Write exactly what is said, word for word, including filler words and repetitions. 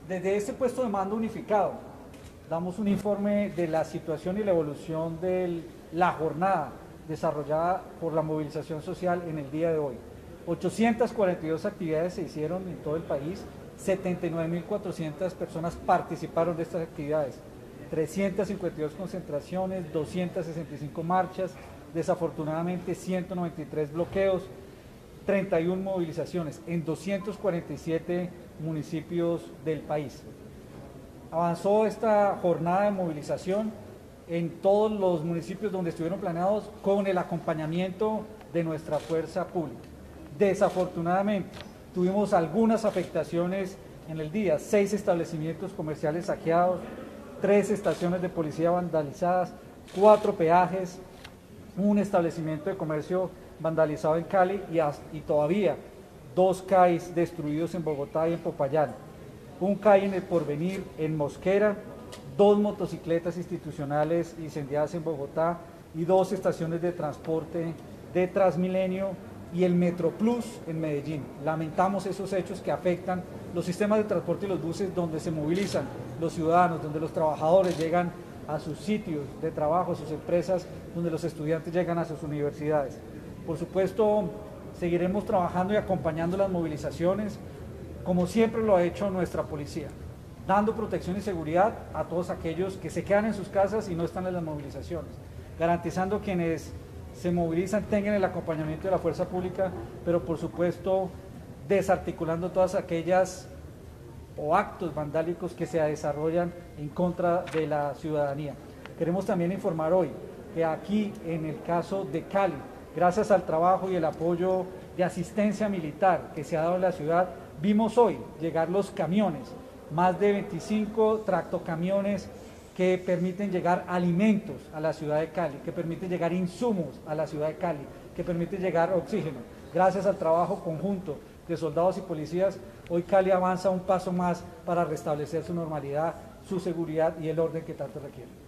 Desde este puesto de mando unificado, damos un informe de la situación y la evolución de la jornada desarrollada por la movilización social en el día de hoy. ochocientas cuarenta y dos actividades se hicieron en todo el país, setenta y nueve mil cuatrocientas personas participaron de estas actividades, trescientas cincuenta y dos concentraciones, doscientas sesenta y cinco marchas, desafortunadamente ciento noventa y tres bloqueos, treinta y una movilizaciones en doscientos cuarenta y siete municipios del país. Avanzó esta jornada de movilización en todos los municipios donde estuvieron planeados con el acompañamiento de nuestra fuerza pública. Desafortunadamente, tuvimos algunas afectaciones en el día, seis establecimientos comerciales saqueados, tres estaciones de policía vandalizadas, cuatro peajes, un establecimiento de comercio vandalizado en Cali y, y todavía dos C A Is destruidos en Bogotá y en Popayán, un C A I en El Porvenir, en Mosquera, dos motocicletas institucionales incendiadas en Bogotá y dos estaciones de transporte de Transmilenio y el Metroplus en Medellín. Lamentamos esos hechos que afectan los sistemas de transporte y los buses donde se movilizan los ciudadanos, donde los trabajadores llegan a sus sitios de trabajo, a sus empresas, donde los estudiantes llegan a sus universidades. Por supuesto, seguiremos trabajando y acompañando las movilizaciones, como siempre lo ha hecho nuestra policía, dando protección y seguridad a todos aquellos que se quedan en sus casas y no están en las movilizaciones, garantizando quienes se movilizan tengan el acompañamiento de la fuerza pública, pero por supuesto desarticulando todas aquellas o actos vandálicos que se desarrollan en contra de la ciudadanía. Queremos también informar hoy que aquí, en el caso de Cali, gracias al trabajo y el apoyo de asistencia militar que se ha dado en la ciudad, vimos hoy llegar los camiones, más de veinticinco tractocamiones que permiten llegar alimentos a la ciudad de Cali, que permiten llegar insumos a la ciudad de Cali, que permiten llegar oxígeno. Gracias al trabajo conjunto de soldados y policías, hoy Cali avanza un paso más para restablecer su normalidad, su seguridad y el orden que tanto requiere.